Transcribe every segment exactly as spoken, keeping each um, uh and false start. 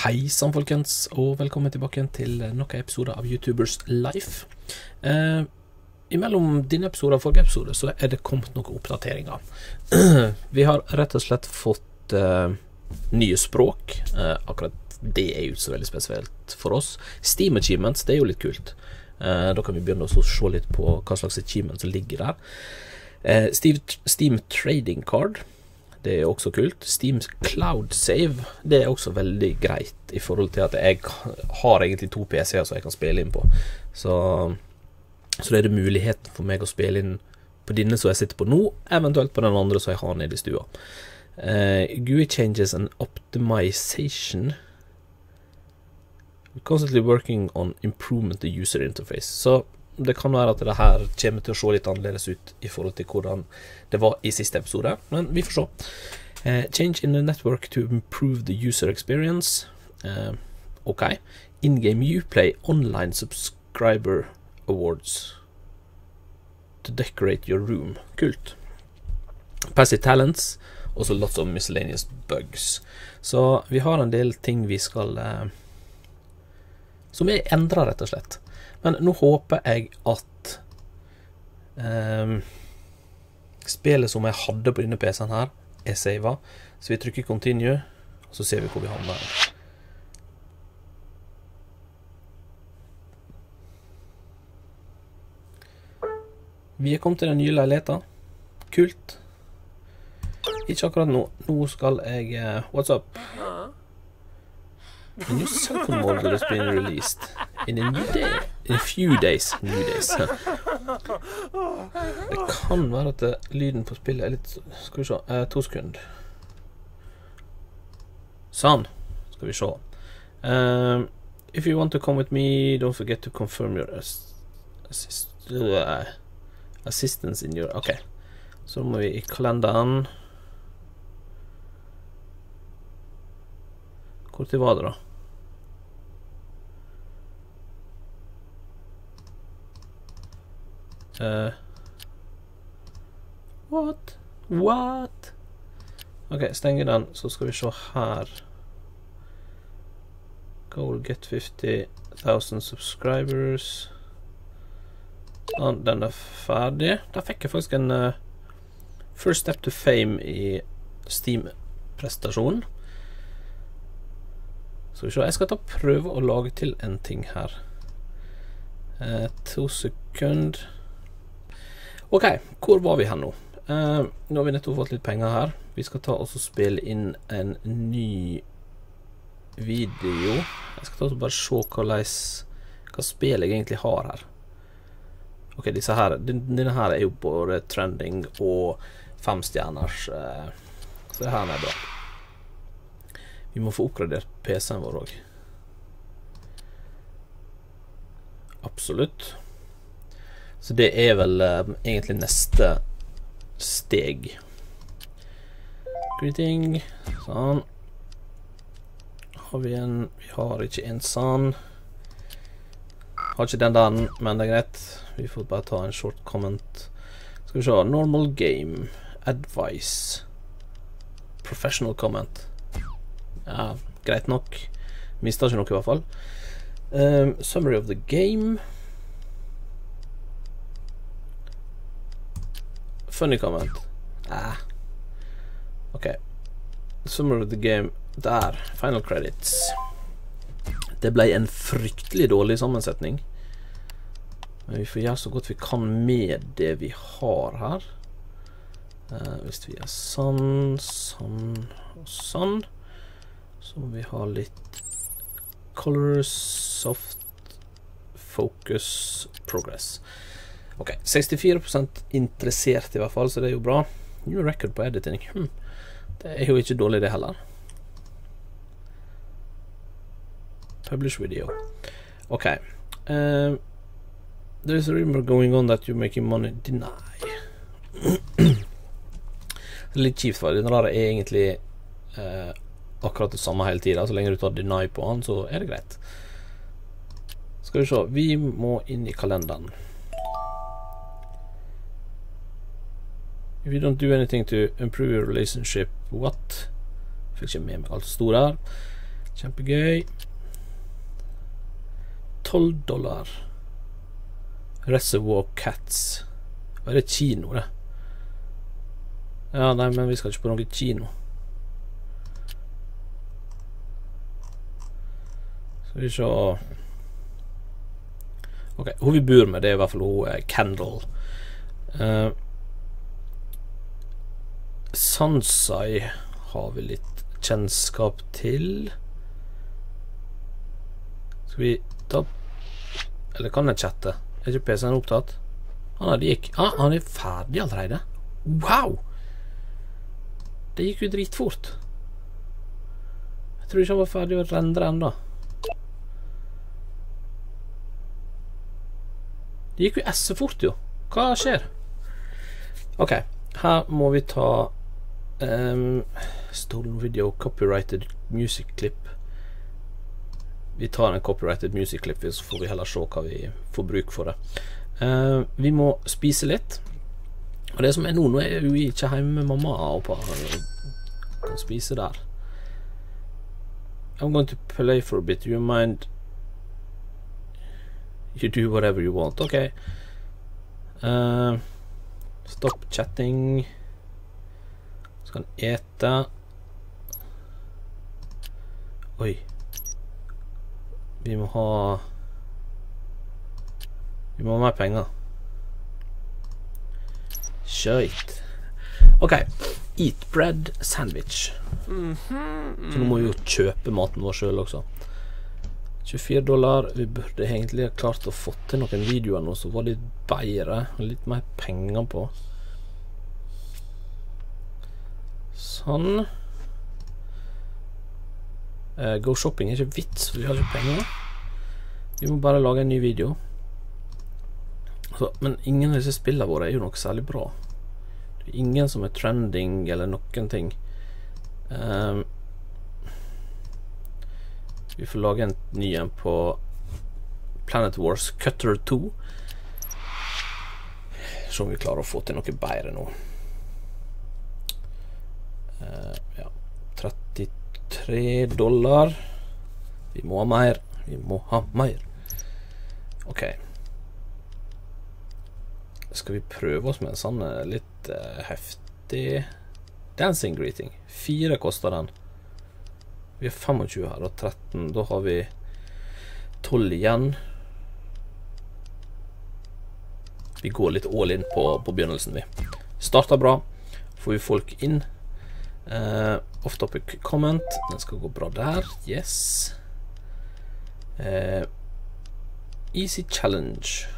Hei sann folkens, og velkommen tilbake til noen episoder av YouTubers Life. Eh, imellom denne episoden og forrige episode så er det kommet noen oppdateringer. Vi har rett og slett fått eh, nye språk. Eh, akkurat det er jo så veldig spesielt for oss. Steam Achievements, det er jo litt kult. Eh, da kan vi begynne å se litt på hva slags achievements som ligger der. Eh, Steam, Steam Trading Card, det er også kult. Steam Cloud Save, det er også veldig greit i forhold til at jeg har egentlig to P C-er som jeg kan spille inn på. Så, så det er det muligheten for meg å spille inn på denne som jeg sitter på nå, eventuelt på den andre som jeg har nede i stua. Uh, G U I changes and optimization. We're constantly working on improvement the user interface. Så det kan være at det her kommer til å se litt annerledes ut i forhold til hvordan det var i siste episode, men vi får se. Uh, change in the network to improve the user experience. Uh, ok. In-game Uplay online subscriber awards to decorate your room. Kult. Passive talents, og så lots of miscellaneous bugs. Så vi har en del ting vi skal uh, som er endret rett og slett. Men nå håper jeg at um, spillet som jeg hadde på denne P C-en her er savet. Så vi trykker continue, og så ser vi hvor vi havner. Vi er kommet til den nye leiligheten. Kult. Ikke akkurat nå. Nå skal jeg... Uh, what's up? A new second model has been released in a new day, in a few days, new days. Det kan være at det, lyden på spillet er litt, skal vi se, eh, to sekunder. Sånn, skal vi se. Um, if you want to come with me, don't forget to confirm your ass assist uh, assistance in your, ok. Så må vi i kalenderen. Hvor til var det da? Uh, what? What? Ok, stenger den, så skal vi se her. Goal get fifty thousand subscribers. Sånn, den er ferdig. Da fikk jeg faktisk en uh, first step to fame i Steam-prestasjonen. Så vi se, jeg skal ta prøve å lage til en ting her. Uh, to sekunder. Ok, hvor var vi her nå? Uh, nå har vi nettopp fått litt penger her. Vi skal ta og spille inn en ny video. Jeg skal ta og bare se hva, hva spill jeg egentlig har her. Ok, disse her, denne her er jo både trending og fem stjerners. Uh, så det her er bra. Vi må få oppgradert P C-en vår også. Absolutt. Så det er vel uh, egentlig neste steg. Greeting. Sånn. Har vi en... Vi har ikke en sånn. Har ikke den der, men det er greit. Vi får bare ta en short comment. Skal vi se. Normal game. Advice. Professional comment. Ja, greit nok. Mistet ikke noe i hvert fall. Um, summary of the game. Funny comment. Ah. Ok. Summary of the game. Der. Final credits. Det ble en fryktelig dårlig sammensetning. Men vi får gjøre så godt vi kan med det vi har her. Uh, hvis vi er sånn, sånn og sånn. Så må vi ha litt colors, soft, focus, progress. Ok, sekstifire prosent interessert i hvert fall, så det er jo bra. New record på editing. Hmm. Det er jo ikke dårlig det heller. Publish video. Ok. Uh, there's a rumor going on that you're making money. Deny. Det er litt kjipt, for den rare er egentlig uh, akkurat det samme hele tiden. Så lenge du tar deny på han, så er det greit. Skal vi se. Vi må inn i kalenderen. If you don't do anything to improve your relationship, what? Fikk ikke med meg alt stod der. Kjempegøy. tolv dollar. Reservoir Cats. Hva er det kino, det? Ja, nei, men vi skal ikke på noe kino. Skal vi se. Ok, hun vi bor med, det er i hvert fall hun eh, Kendall. Uh, Sansai har vi litt kjennskap til. Skal vi ta... Eller kan jeg chatte? Er ikke P C-en opptatt? Ah, det gikk... Ah, han er ferdig allerede. Wow! Det gikk jo dritfort. Jeg tror ikke han var ferdig å rendre enda. Det gikk jo S-fort jo. Hva skjer? Ok, her må vi ta um, Stolen Video Copyrighted Music Clip. Vi tar en copyrighted music clip, så får vi heller se hva vi får bruk for det. Uh, vi må spise litt. Og det som er nå, nå er jo ikke hjemme med mamma og pappa. Kan spise der. I'm going to play for a bit. Do you mind? You do whatever you want. Ok. Uh, stop chatting. Skal han ete? Oi. Vi må ha Vi må ha mer penger. Shit. Ok. Eat bread sandwich. Så nå må vi jo kjøpe maten vår selv også. tjuefire dollar. Vi burde egentlig ha klart å få til noen videoer nå som var litt bedre og litt mer penger på. Sånn. Uh, go shopping er ikke vits, for vi har ikke penger. Vi må bare lage en ny video. Så, men ingen av disse spillene våre er jo noe særlig bra. Det er ingen som er trending eller noen ting. Um, vi får lage en ny en på Planet Wars Cutter to. Så om vi klarer å få til noe bedre nå. Uh, ja, trettitre dollar. Vi må ha mer. Vi må ha mer. Ok. Skal vi prøve oss med en sånn litt uh, heftig dancing greeting? Fire koster den. Vi har tjuefem her og tretten. Da har vi tolv igjen. Vi går litt all in på, på begynnelsen. Vi starter bra. Får vi folk inn. Uh, off topic comment. Den skal gå bra der. Yes. Uh, easy challenge.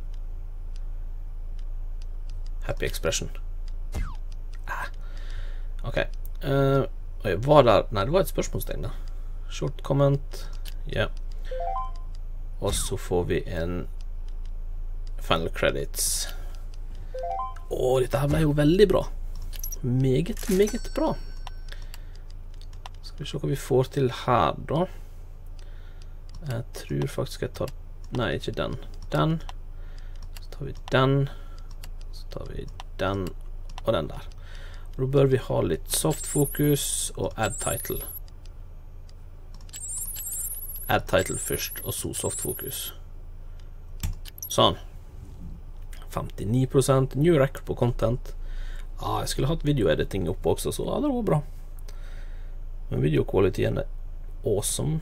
Happy expression. Ah. Ok. Uh, var der... Nei, det var et spørsmålstegn da. Short comment. Ja. Og så får vi en final credits. Åh, dette her ble jo veldig bra. Meget, meget bra. Skal vi se hva vi får til her da. Jeg tror faktisk jeg tar... Nei, ikke den. Den. Så tar vi den. Så tar vi den. Og den der. Da bør vi ha litt soft fokus og add title. Add title først, og så soft fokus. Sånn. femtini prosent. New record på content. Ah, jeg skulle hatt videoediting oppe også, så ja, det var bra. Men videokvaliteten er awesome.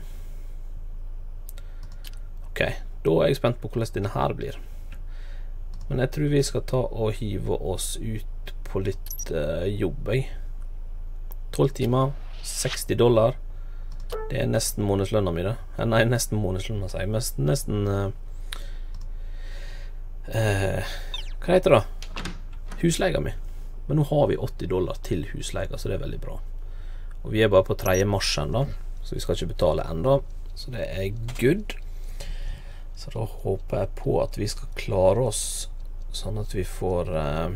Ok, da er jeg spent på hvordan denne her blir. Men jeg tror vi skal ta og hive oss ut på litt uh, jobb. tolv timer, seksti dollar. Det er nesten månedslønna mi det. Nei, nesten månedslønna sier jeg. Nesten, nesten uh, uh, hva heter det? Husleiga mi. Men nå har vi åtti dollar til husleiga, så det er veldig bra. Og vi er bare på tredje mars enda, så vi skal ikke betale enda. Så det er good. Så da håper jeg på at vi skal klare oss sånn at vi får uh,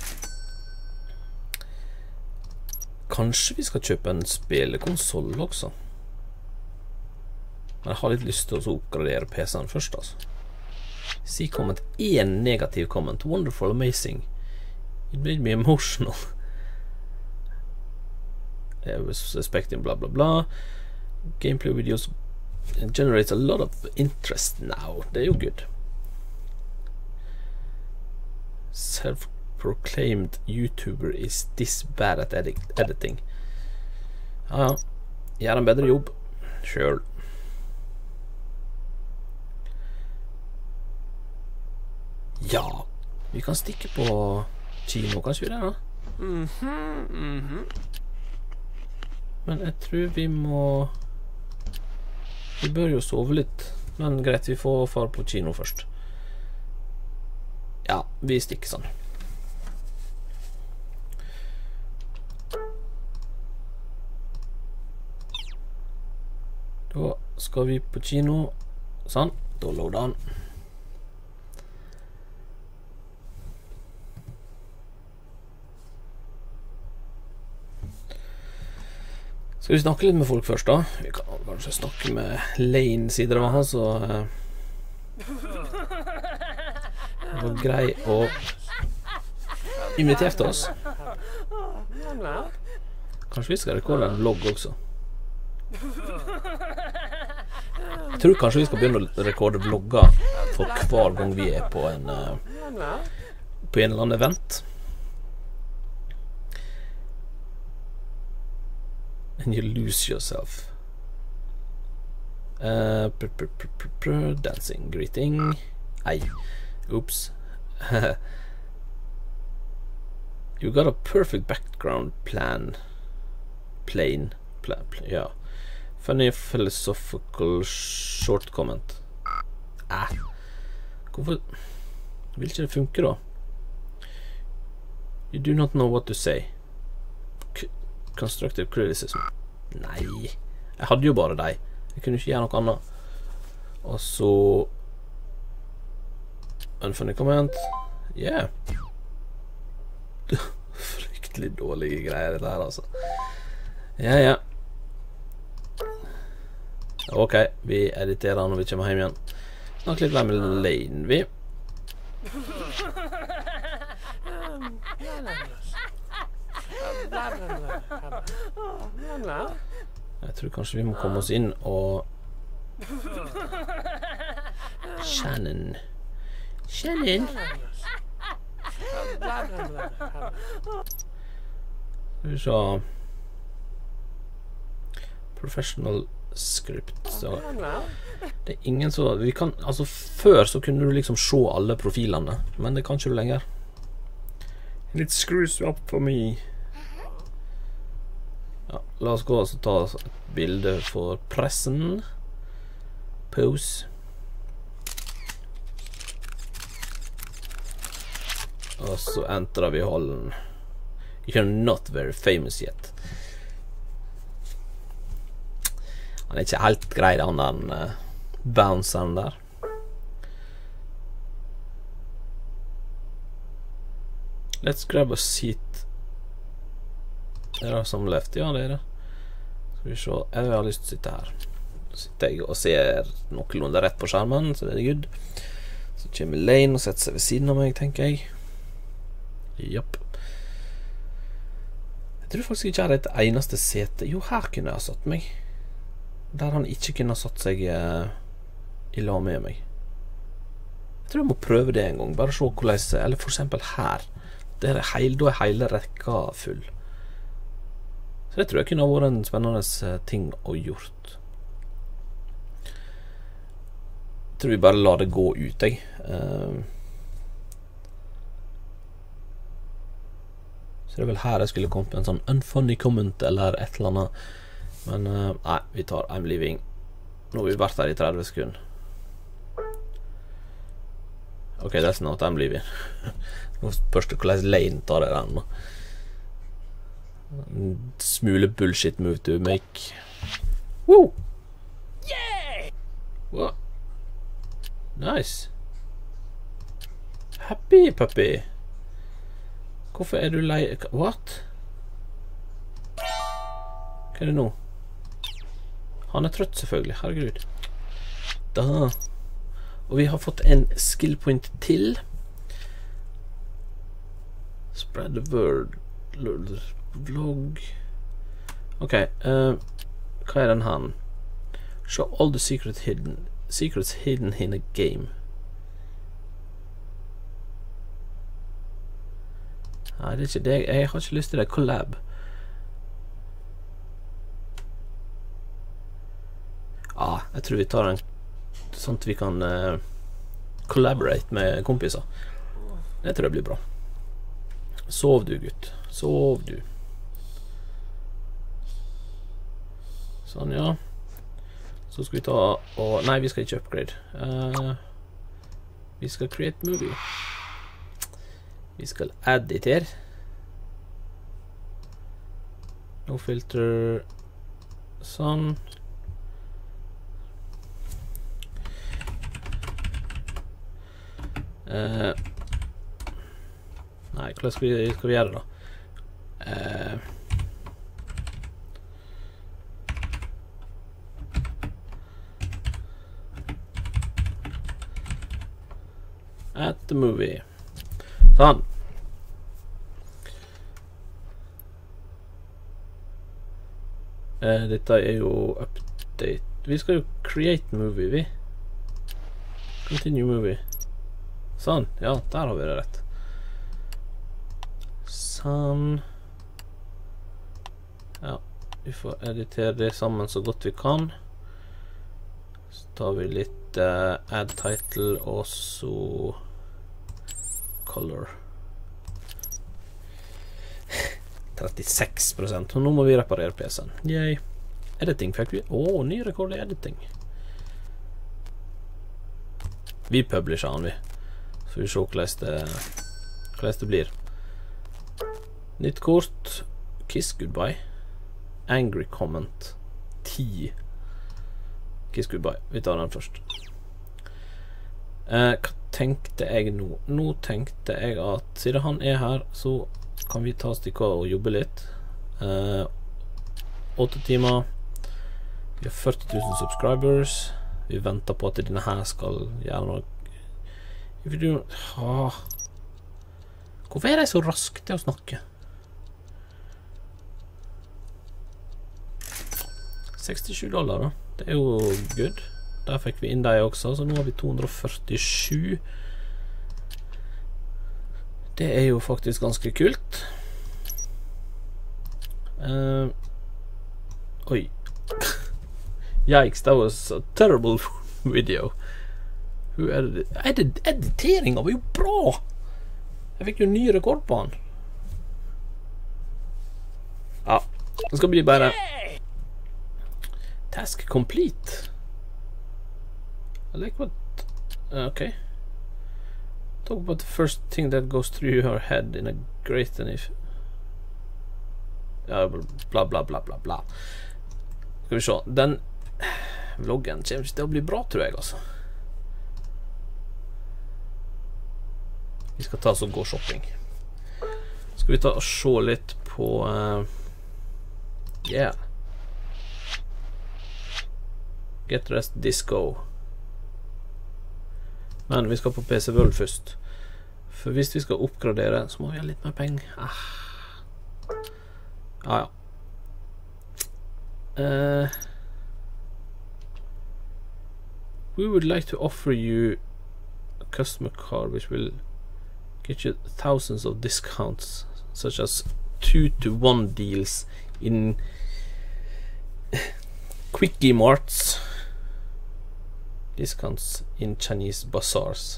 kanskje vi skal kjøpe en spillekonsol også. Men jeg har litt lyst til å oppgradere P C-en først altså. Si komment, en negativ komment. Wonderful, amazing. It made me emotional. I was expecting bla bla bla. Gameplay videos generates a lot of interest now. Det er jo good. Self-proclaimed YouTuber is this bad at edit editing. Ja, ja. Gjør en bedre jobb. Selv. Ja, vi kan stikke på kino, kanskje vi det da? Mhm, mhm. Men jeg tror vi må... Vi bør jo sove litt. Men greit, vi får fare på kino først. Ja, vi stikker sånn. Da skal vi på kino. Sånn, da loader han. Skal vi snakke litt med folk først da? Vi kan kanskje snakke med Lane siden det var han, så uh, det var grei å invitere til oss. Kanskje vi skal rekorde en vlogg også. Jeg tror kanskje vi skal begynne å rekorde vlogger for hver gang vi er på en uh, på en eller annen event. And you lose yourself. Uh, pr pr pr pr pr dancing, greeting. Ay, oops. You got a perfect background plan. Plane. Pla pl yeah. Funny philosophical short comment. Ah. Hvorfor vil ikke det funke da? You do not know what to say. Constructive criticism. Nei, jeg hadde jo bare deg. Jeg kunne ikke gjøre noe annet. Og så unfunny comment. Yeah. Fryktelig dårlige greier det der, altså. Ja, ja. Ok, vi editerer når vi kommer hjem igjen. Snakk litt med Lane, vi. Jeg tror kanskje vi må komme oss inn og Shannon Shannon Skal vi se Professional script så. Det er ingen så vi kan, altså før så kunne du liksom se alle profilene, men det kan ikke du lenger. It screws up for me. Ja, la oss gå og ta et bilde for pressen. Pose. Og så entrer vi hallen. You're not very famous yet. Han er ikke helt grei, han den uh, bounceren der. Let's grab a seat. Er det som left? Ja, det er det. Skal vi se. Jeg har lyst til å sitte her. Så sitter jeg og ser noenlunde rett på skjermen, så det er good. Så kommer Lane og setter seg ved siden av meg, tenker jeg. Japp. Jeg tror faktisk ikke jeg har et eneste sete. Jo, her kunne jeg ha satt meg. Der han ikke kunne ha satt seg uh, i lag med meg. Jeg tror jeg må prøve det en gang. Bare se hvordan, eller for eksempel her. Det er heil, da er hele rekka full. Så det tror jeg kunne ha vært en spennende ting å gjort. Jeg tror vi bare lar det gå ut, jeg. Uh, så det er vel her jeg skulle komme på en sånn unfunny comment eller et eller annet. Men uh, nei, vi tar I'm leaving. Nå har vi vært her i tretti sekunder. Ok, that's not I'm leaving. Nå spørs det hvordan Lane tar det der nå. Smule bullshit move to make. Woo! Yeah! What? Nice. Happy puppy. Hvorfor er du lei? What? Hva er det nå? Han er trøtt selvfølgelig, herregud. Da. Og vi har fått en skill point til. Spread the word. Vlogg. Ok, uh, hva er den her? Show all the secret hidden, secrets hidden in a game. Nei, det er ikke det. Jeg har ikke lyst til det. Collab. Ja, jeg tror vi tar en sånn at vi kan uh, collaborate med kompiser. Det tror jeg blir bra. Sov du, gutt. Sov du. Sånn, ja. Så skal vi ta og... Nei, vi skal ikke upgrade. Uh, vi skal create movie. Vi skal editere. No filter. Sånn. Uh, nei, hva skal vi, skal vi gjøre da? Uh, at the movie. Sånn. Uh, dette er jo update. Vi skal jo create movie, vi. Continue movie. Sånn, ja, der har vi det rett. Sånn. Ja, vi får editere det sammen så godt vi kan. Så tar vi litt uh, add title og så color. trettiseks prosent. Og nå må vi reparere P C-en. Yay. Editing fikk vi. Åh, ny rekord i editing. Vi publisher den, vi. Så vi ser hvordan det, hvordan det blir. Nytt kort. Kiss goodbye. Angry comment. ti. Kiss goodbye. Vi tar den først. Eh, hva tenkte jeg nå? Nå tenkte jeg at siden han er her, så kan vi ta stikka og jobbe litt. Eh, åtte timer. Vi har førti tusen subscribers. Vi venter på at denne her skal gjøre noe. Ah. Hvorfor er de så raske til å snakke? sekstisju dollar da. Det er jo good. Der fikk vi inn deg også, så nå har vi to hundre og førtisju. Det er jo faktisk ganske kult. Uh, oi. Yikes, that was a terrible video. Edit editeringen var jo bra. Jeg fikk jo ny rekord på han. Ja, det skal bli bare task complete. I like what okay. Talk about the first thing that goes through your head in a great and if ja, bla bla bla bla bla. Skal vi se. Den vloggen kommer til å bli bra, tror jeg, altså. Vi skal ta oss og gå shopping. Skal vi ta og se litt på uh, yeah. Get Rest Disco. Men vi skal på P C World først. For hvis vi skal oppgradere, så må vi ha litt mer penger. Ah. Ah, ja. Uh, we would like to offer you a customer card which will get you thousands of discounts, such as two to one deals in Quickie Marts, discounts in Chinese bazaars.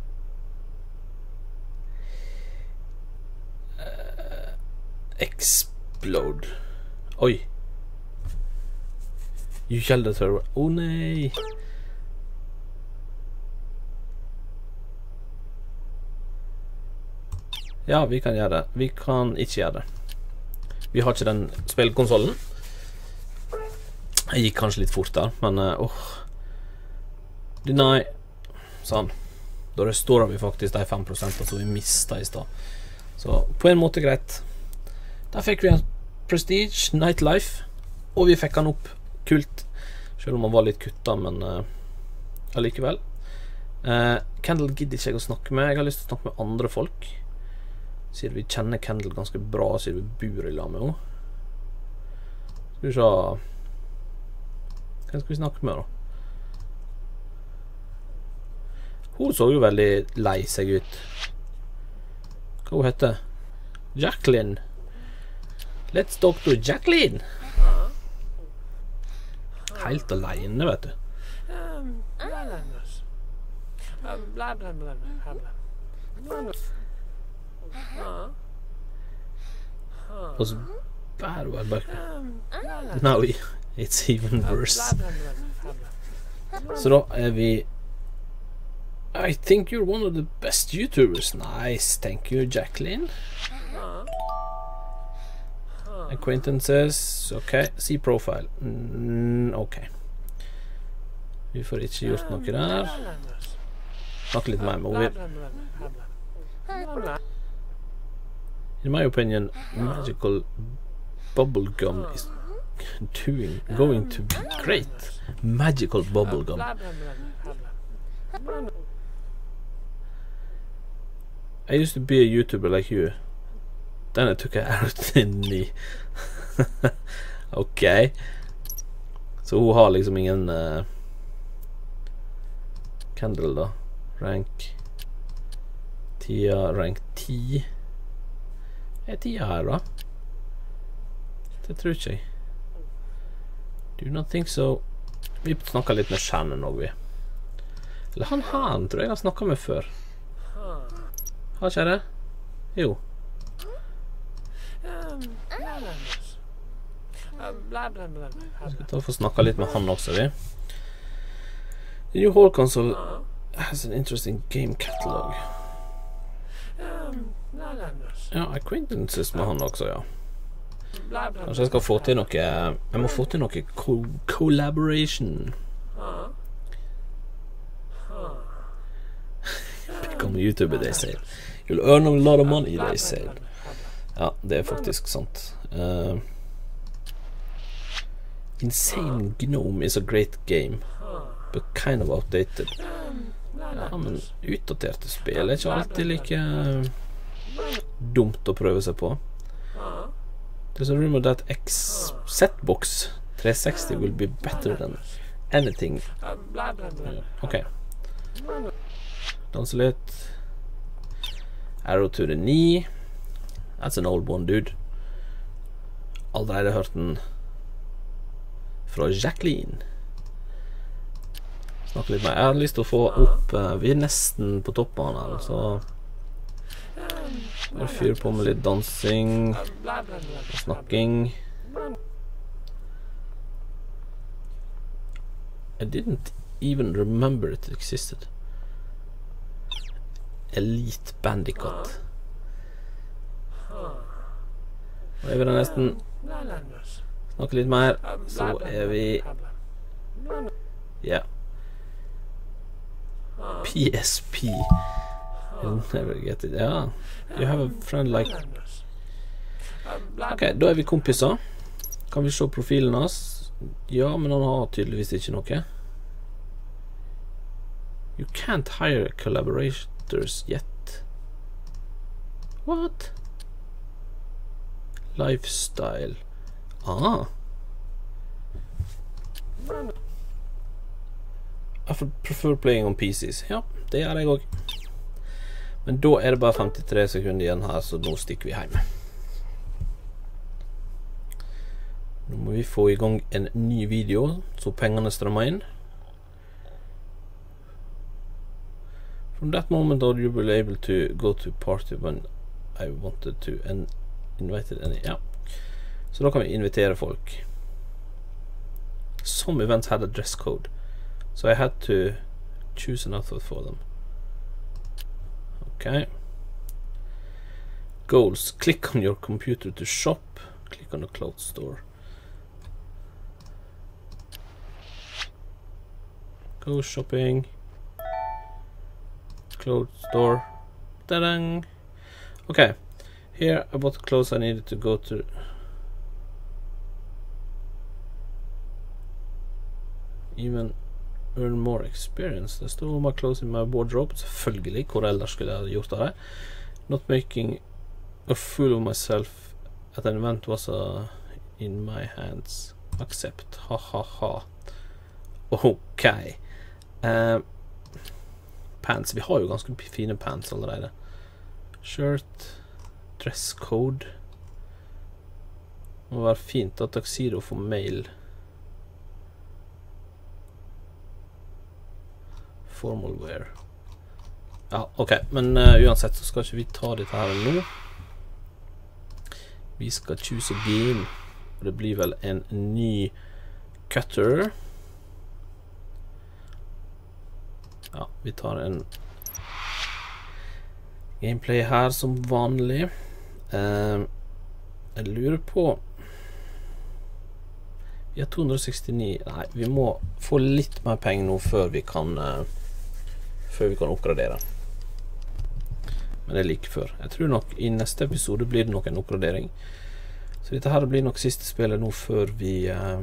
Uh, explode. Oi. You yelled at her. Oh nei. Ja, vi kan gjøre det. Vi kan ikke gjøre det. Vi har ikke den spillkonsolen. Jeg gikk kanskje litt fort der, men åh. Uh, oh. Deny. Sånn. Da restaurerer vi faktisk de fem prosent som vi mistet i sted. Så på en måte greit. Der fikk vi en Prestige Nightlife, og vi fikk han opp kult, selv om han var litt kuttet, men uh, allikevel. Uh, Kendall gidder ikke jeg å snakke med. Jeg har lyst til å snakke med andre folk. Siden vi kjenner Kendall ganske bra, siden vi bor i lag med henne. Skal vi se. Hvem skal vi snakke med, da? Hun så jo veldig lei seg ut. Hva hun heter? Jacqueline. Let's talk to Jacqueline. Helt alene, vet du. Og så bærer hun bare bak. Now it's even worse. Så da er vi I think you're one of the best YouTubers. Nice, thank you, Jacqueline. Acquaintances. Ok, see profile. mm, Ok. Vi får ikke gjort noe der. Snakke litt mer med henne. In my opinion, magical bubblegum is doing going to be great. Magical bubblegum. I used to be a YouTuber like you. Then I took an arrow to the knee. Ok. Så hun har liksom ingen uh, Candle da. Rank Tia, rank ti. Er Tia her da? Det tror ikke jeg. Do not think so. Vi snakker litt med Shannon også, vi. Eller han han, tror jeg har snakket med før. Har ikke det? Jo. Jeg skal ta og få snakke litt med han også, vi. The new Hall console has an interesting game catalog. Ja, acquaintances med han også, ja. Kanskje jeg skal få til noe Jeg må få til noe co collaboration. Become a YouTuber, they say. You'll earn a lot of money, they say. Ja, det er faktisk sant. uh, Insane Gnome is a great game, but kind of outdated. Ja, men utdaterte spill er ikke alltid like uh, dumt å prøve seg på. There's a rumor that X Setbox tre seksti will be better than anything. Ok. Danse litt. Arrow to the knee. That's an old one, dude. Allerede hørt den fra Jacqueline. Snakke litt mer. Jeg har lyst til å få opp uh, vi er nesten på toppen her, så bare fyre på med litt dansing og snakking. I didn't even remember it existed. Elite Bandicoot. Og er vi da nesten snakke litt mer, så er vi ja P S P. You'll never get it. Ja, you have a friend like Ok, da er vi kompiser. Kan vi se profilen hans? Ja, men han har tydeligvis ikke noe. You can't hire collaborators yet. What? Lifestyle. Ah. I prefer playing on P Cs. Ja, det gjør jeg også. Men da er det bare femtitre sekunder igjen her, så nå stikker vi hjem. Nå må vi få i gang en ny video, så pengene strømmer inn. From that moment on, you will be able to go to party when I wanted to and invited any. Ja. Så da kan vi invitere folk. Some events had a dress code, so I had to choose an outfit for them. Okay. Goals. Click on your computer to shop. Click on the clothes store. Go shopping. Clothes store. Ta-dang! Okay. Here I bought the clothes I needed to go to. Even earn more experience. Det står my clothes in my wardrobe. Selvfølgelig, hvor ellers skulle jeg ha gjort av det. Not making a fool of myself at an event was uh, in my hands. Accept. Ha ha ha. Ok. Uh, pants. Vi har jo ganske fine pants allerede. Shirt. Dress code. Det må være fint at Tuxedo får mail. Formal wear. Ja, ok. Men uh, uansett så skal ikke vi ta dette her nå. Vi skal choose a game. Det blir vel en ny cutter. Ja, vi tar en gameplay her som vanlig. Uh, jeg lurer på Vi har to hundre og sekstini. Nei, vi må få litt mer penger nå før vi kan uh, før vi kan oppgradere. Men det er like før. Jeg tror nok i neste episode blir det nok en oppgradering. Så dette her blir nok siste spillet nå før vi uh,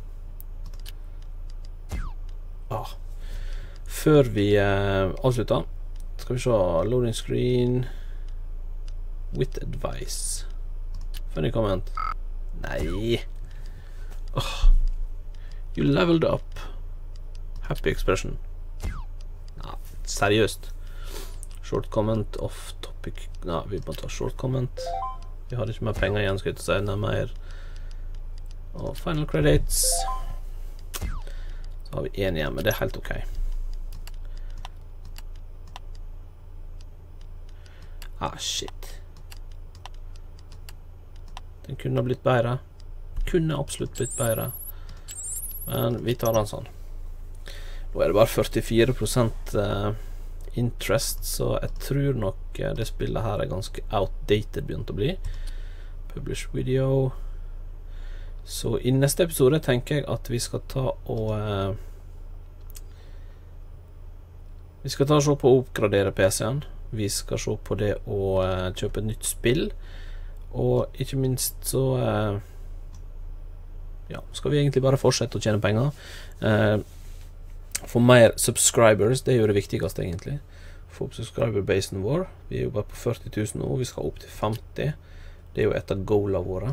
ah, før vi uh, avslutter. Skal vi se. Loading screen. With advice. Funny comment. Nei. Oh. You leveled up. Happy expression. Ja, seriøst. Short comment, off topic. Nei, vi må ta short comment. Vi har ikke mer penger igjen, skal jeg si. Nei, mer. Og final credits. Så har vi en igjen, men det er helt ok. Ah, shit. Den kunne ha blitt bedre. Kunne absolutt blitt bedre. Men vi tar den sånn. Nå er det bare førtifire prosent uh, interest, så jeg tror nok uh, det spillet her er ganske outdated begynt å bli. Publish video. Så i neste episode tenker jeg at vi skal ta og uh, vi skal ta og se på å oppgradere P C-en. Vi skal se på det å uh, kjøpe et nytt spill. Og ikke minst så uh, ja, skal vi egentlig bare fortsette å tjene penger. Uh, få mer subscribers, det er jo det viktigste egentlig. Få opp subscriber-basen vår. Vi er jo bare på førti tusen nå, vi skal opp til femti. Det er jo et av goalene våre.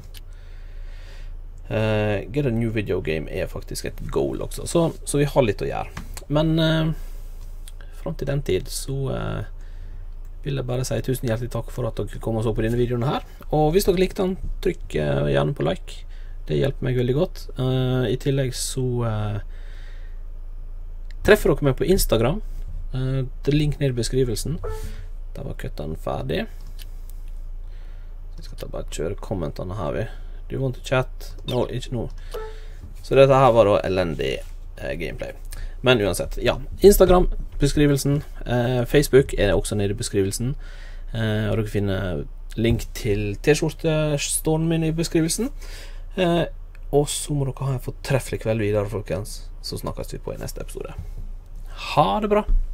Uh, get a new video game er faktisk et goal også, så, så vi har litt å gjøre. Men uh, frem til den tid så uh, vil jeg bare si tusen hjertelig takk for at dere kom og så på denne videoen her. Og hvis dere likte den, trykk uh, gjerne på like. Det hjelper meg veldig godt. Uh, I tillegg så uh, treffer dere meg på Instagram. Uh, det er link ned i beskrivelsen. Der var kutten ferdig. Så vi skal ta bare kjøre kommentene her. Vi. Do you want to chat? No, ikke nå. Så dette her var da elendig uh, gameplay. Men uansett, ja. Instagram, beskrivelsen. Uh, Facebook er også nede i beskrivelsen. Uh, og dere finner link til T-skjorte-stålen min i beskrivelsen. Eh, og så må dere ha en fortreffelig kveld videre, folkens. Så snakkes vi på i neste episode. Ha det bra!